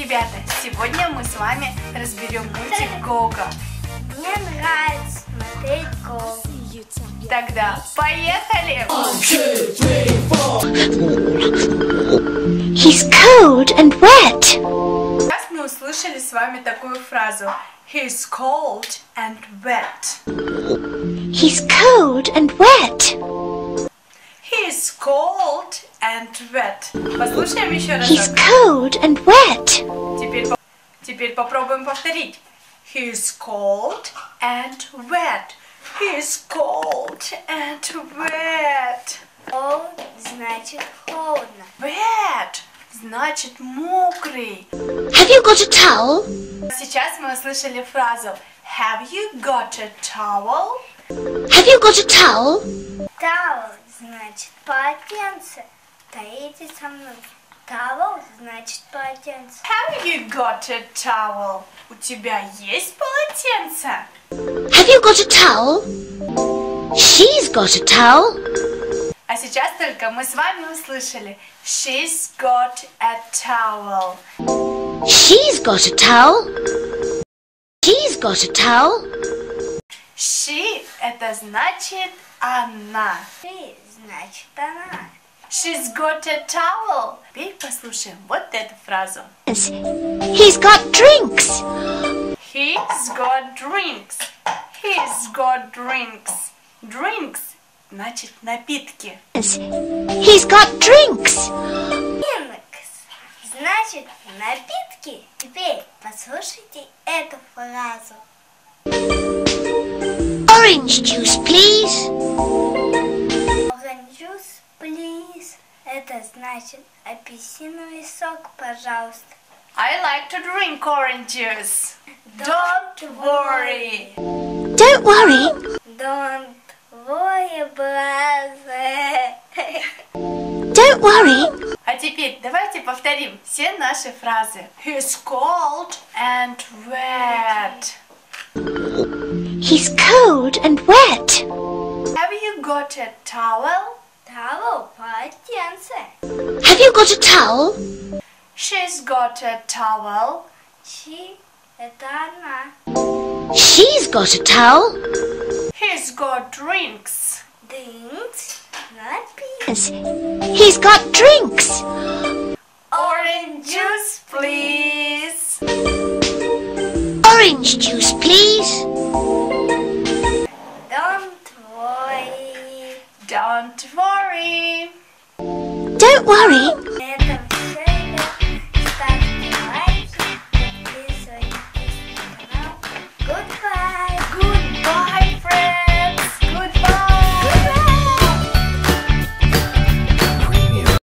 Ребята, сегодня мы с вами разберем мультик Гого. Мне нравится смотреть Гого. Тогда поехали! 1, 2, 3, 4. He's cold and wet. Сейчас мы услышали с вами такую фразу. He's cold and wet. He's cold and wet. He's cold and wet. Послушаем еще раз. He's cold and wet. Теперь попробуем повторить. He's cold and wet. He's cold and wet. Cold значит холодно. Wet значит мокрый. Have you got a towel? Сейчас мы услышали фразу Have you got a towel? Have you got a towel? Towel значит полотенце. Таите со мной. Towel значит полотенце. Have you got a towel? У тебя есть полотенце? Have you got a towel? She's got a towel. А сейчас только мы с вами услышали She's got a towel. She's got a towel. She's got a towel. She это значит она. She значит она. She's got a towel. Теперь послушаем вот эту фразу. He's got drinks. He's got drinks. He's got drinks. Drinks значит напитки. He's got drinks. Drinks значит напитки. Теперь послушайте эту фразу. Orange juice, please. Orange juice, please. Это значит апельсиновый сок, пожалуйста. I like to drink orange juice. Don't worry. Don't worry. Don't worry, brother. Don't worry. А теперь давайте повторим все наши фразы. He's cold and wet. He's cold and wet. Have you got a towel? Towel, полотенце. Have you got a towel? She's got a towel. She, это она. She's got a towel. He's got drinks. Drinks, напитки. He's got drinks. Orange juice, please. Orange juice, please. Don't worry. Don't worry. Don't worry.